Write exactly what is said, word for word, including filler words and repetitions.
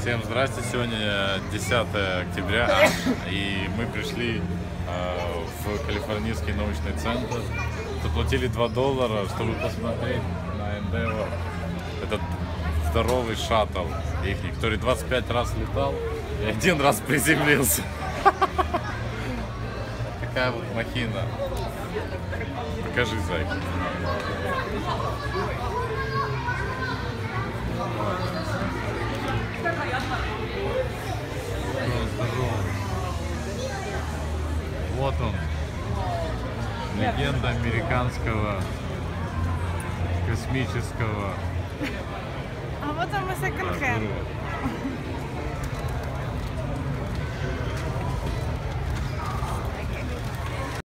Всем здрасте, сегодня десятое октября, и мы пришли э, в Калифорнийский научный центр. Заплатили два доллара, чтобы посмотреть на Endeavour, этот здоровый шаттл их, который двадцать пять раз летал и один раз приземлился. Такая вот махина. Покажи, зайка. Вот он, легенда американского космического. А вот он и секонд-хенд.